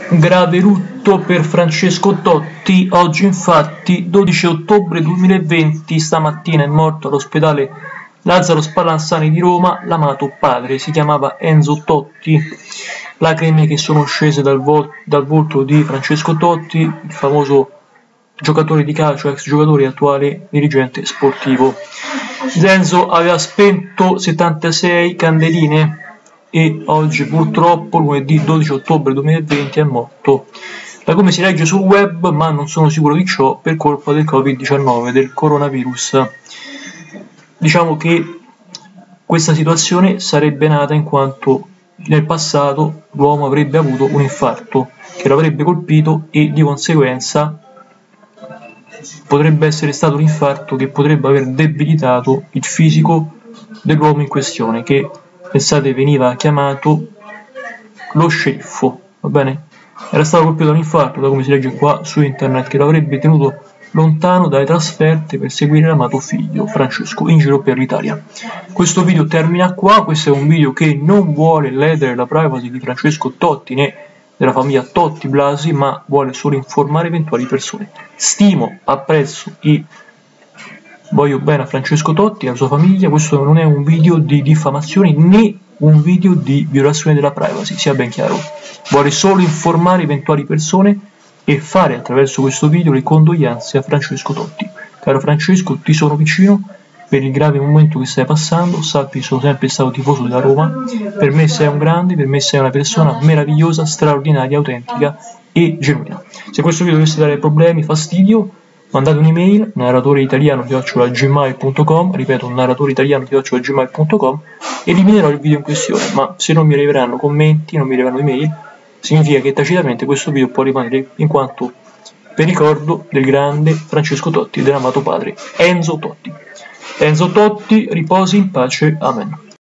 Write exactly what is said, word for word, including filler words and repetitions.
Grave lutto per Francesco Totti. Oggi infatti, dodici ottobre duemilaventi, stamattina è morto all'ospedale Lazzaro Spallanzani di Roma l'amato padre. Si chiamava Enzo Totti. Lacrime che sono scese dal, vol- dal volto di Francesco Totti, il famoso giocatore di calcio, ex giocatore e attuale dirigente sportivo. Enzo aveva spento settantasei candeline e oggi purtroppo, lunedì dodici ottobre duemilaventi, è morto. Da come si legge sul web, ma non sono sicuro di ciò, per colpa del covid diciannove, del coronavirus. Diciamo che questa situazione sarebbe nata in quanto nel passato l'uomo avrebbe avuto un infarto che lo avrebbe colpito e di conseguenza potrebbe essere stato un infarto che potrebbe aver debilitato il fisico dell'uomo in questione, che pensate veniva chiamato lo sceriffo, va bene? Era stato colpito da un infarto, da come si legge qua su internet, che lo avrebbe tenuto lontano dalle trasferte per seguire l'amato figlio Francesco in giro per l'Italia. Questo video termina qua. Questo è un video che non vuole ledere la privacy di Francesco Totti né della famiglia Totti Blasi, ma vuole solo informare eventuali persone. Stimo, apprezzo e voglio bene a Francesco Totti e alla sua famiglia. Questo non è un video di diffamazione né un video di violazione della privacy, sia ben chiaro. Vuole solo informare eventuali persone e fare attraverso questo video le condoglianze a Francesco Totti. Caro Francesco, ti sono vicino per il grave momento che stai passando. Sappi, sono sempre stato tifoso della Roma. Per me sei un grande, per me sei una persona meravigliosa, straordinaria, autentica e genuina. Se questo video dovesse dare problemi, fastidio, mandate un'email, narratoreitaliano chiocciola gmail punto com, ripeto, narratoreitaliano chiocciola gmail punto com, eliminerò il video in questione, ma se non mi arriveranno commenti, non mi arriveranno email, significa che tacitamente questo video può rimanere in quanto per ricordo del grande Francesco Totti e dell'amato padre Enzo Totti. Enzo Totti riposi in pace, amen.